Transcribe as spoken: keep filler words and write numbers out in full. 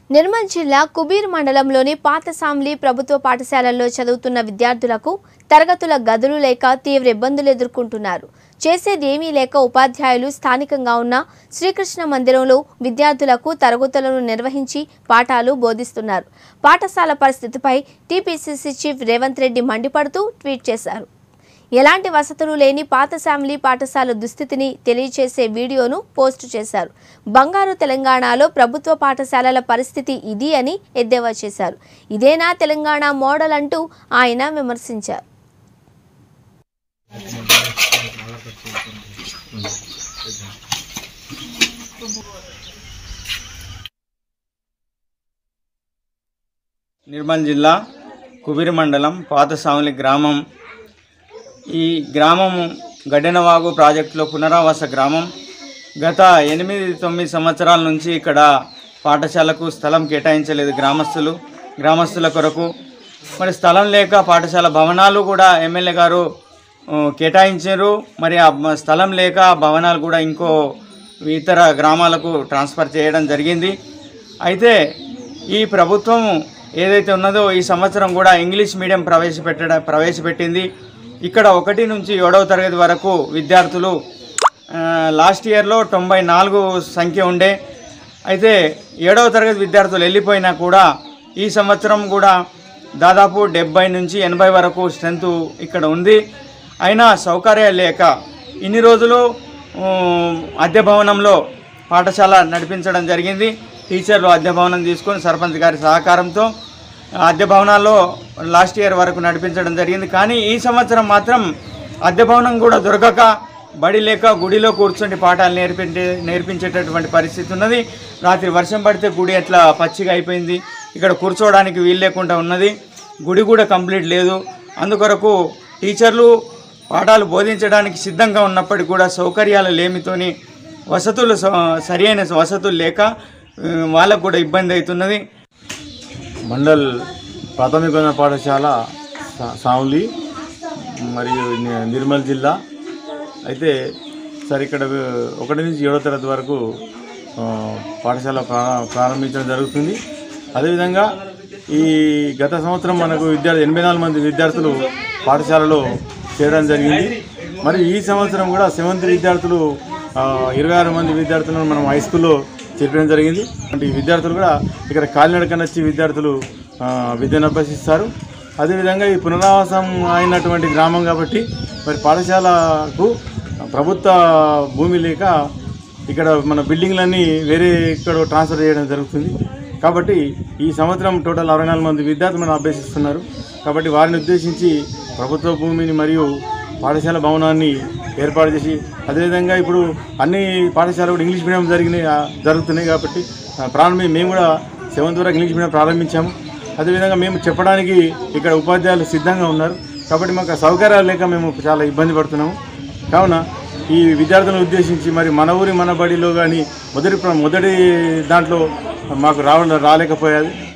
నిర్మల్ జిల్లా కుబీర్ మండలంలోని పాతసాంలి ప్రభుత్వ పాఠశాలల్లో చదువుతున్న విద్యార్థులకు తరగతుల గదులు లేక తీవ్ర ఇబ్బందులు ఎదుర్కొంటున్నారు. చేసేదేమీ లేక ఉపాధ్యాయులు స్థానికంగా ఉన్న శ్రీకృష్ణ మందిరంలో విద్యార్థులకు తరగతులను నిర్వహించి పాఠాలు బోధిస్తున్నారు. పాఠశాల పరిస్థితిపై టీపీసీసీ చీఫ్ రేవంత్ రెడ్డి మండిపడుతూ ట్వీట్ చేశారు. ఎలాంటి వసతులు లేని పాతసాంలి పాఠశాల దుస్థితిని తెలియచేసే వీడియోను పోస్టు చేశారు. బంగారు తెలంగాణలో ప్రభుత్వ పాఠశాలల పరిస్థితి ఇది అని ఎద్దేవా చేశారు. ఇదేనా తెలంగాణ మోడల్ అంటూ ఆయన విమర్శించారు. నిర్మల్ జిల్లా కుబీర్ మండలం పాతసాంలి గ్రామం. ఈ గ్రామం గడ్డెనవాగు ప్రాజెక్టులో పునరావాస గ్రామం. గత ఎనిమిది తొమ్మిది సంవత్సరాల నుంచి ఇక్కడ పాఠశాలకు స్థలం కేటాయించలేదు గ్రామస్తులు గ్రామస్తుల కొరకు. మరి స్థలం లేక పాఠశాల భవనాలు కూడా ఎమ్మెల్యే గారు కేటాయించారు. మరి ఆ స్థలం లేక భవనాలు కూడా ఇంకో ఇతర గ్రామాలకు ట్రాన్స్ఫర్ చేయడం జరిగింది. అయితే ఈ ప్రభుత్వం ఏదైతే ఉన్నదో ఈ సంవత్సరం కూడా ఇంగ్లీష్ మీడియం ప్రవేశపెట్టడం ప్రవేశపెట్టింది. ఇక్కడ ఒకటి నుంచి ఏడవ తరగతి వరకు విద్యార్థులు లాస్ట్ ఇయర్లో తొంభై నాలుగు సంఖ్య ఉండే. అయితే ఏడవ తరగతి విద్యార్థులు వెళ్ళిపోయినా కూడా ఈ సంవత్సరం కూడా దాదాపు డెబ్బై నుంచి ఎనభై వరకు స్ట్రెంత్ ఇక్కడ ఉంది. అయినా సౌకర్యాలు లేక ఇన్ని రోజులు అద్దె భవనంలో పాఠశాల నడిపించడం జరిగింది. టీచర్లు అద్దె భవనం తీసుకొని సర్పంచ్ గారి సహకారంతో అద్దె భవనాల్లో లాస్ట్ ఇయర్ వరకు నడిపించడం జరిగింది. కానీ ఈ సంవత్సరం మాత్రం అద్దె భవనం కూడా దొరకక బడి లేక గుడిలో కూర్చుండి పాఠాలు నేర్పించే నేర్పించేటటువంటి పరిస్థితి ఉన్నది. రాత్రి వర్షం పడితే గుడి ఎట్లా పచ్చిగా అయిపోయింది. ఇక్కడ కూర్చోవడానికి వీలు లేకుండా ఉన్నది. గుడి కూడా కంప్లీట్ లేదు. అందుకొరకు టీచర్లు పాఠాలు బోధించడానికి సిద్ధంగా ఉన్నప్పటికీ కూడా సౌకర్యాలు లేమితోని వసతులు సరైన వసతులు లేక వాళ్ళకు కూడా ఇబ్బంది అవుతున్నది. మండల్ ప్రాథమికోన్నత పాఠశాల సాంలి మరియు నిర్మల్ జిల్లా. అయితే సార్ ఇక్కడ ఒకటి నుంచి ఏడో తరగతి వరకు పాఠశాల ప్రారంభించడం జరుగుతుంది. అదేవిధంగా ఈ గత సంవత్సరం మనకు విద్యార్థి ఎనభై నాలుగు మంది విద్యార్థులు పాఠశాలలో చేరడం జరిగింది. మరి ఈ సంవత్సరం కూడా సెవెంత్ విద్యార్థులు ఇరవై ఆరు మంది విద్యార్థులను మనం హై స్కూల్లో చేర్చడం జరిగింది. అంటే ఈ విద్యార్థులు కూడా ఇక్కడ కాలినడకన వచ్చి విద్యార్థులు విద్యను అభ్యసిస్తారు. అదేవిధంగా ఈ పునరావాసం అయినటువంటి గ్రామం కాబట్టి మరి పాఠశాలకు ప్రభుత్వ భూమి లేక ఇక్కడ మన బిల్డింగ్లన్నీ వేరే ఇక్కడ ట్రాన్స్ఫర్ చేయడం జరుగుతుంది. కాబట్టి ఈ సంవత్సరం టోటల్ అరవై నాలుగు మంది విద్యార్థులు మనం అభ్యసిస్తున్నారు. కాబట్టి వారిని ఉద్దేశించి ప్రభుత్వ భూమిని మరియు పాఠశాల భవనాన్ని ఏర్పాటు చేసి, అదేవిధంగా ఇప్పుడు అన్ని పాఠశాలలు కూడా ఇంగ్లీష్ మీడియం జరిగినాయి జరుగుతున్నాయి. కాబట్టి ప్రారంభం మేము కూడా సెవెంత్ వరకు ఇంగ్లీష్ మీడియం ప్రారంభించాము. అదేవిధంగా మేము చెప్పడానికి ఇక్కడ ఉపాధ్యాయులు సిద్ధంగా ఉన్నారు. కాబట్టి మాకు సౌకర్యాలు లేక మేము చాలా ఇబ్బంది పడుతున్నాము. కావున ఈ విద్యార్థులను ఉద్దేశించి మరి మన ఊరి మన బడిలో కానీ మొదటి మొదటి దాంట్లో మాకు రావడం రాలేకపోయేది.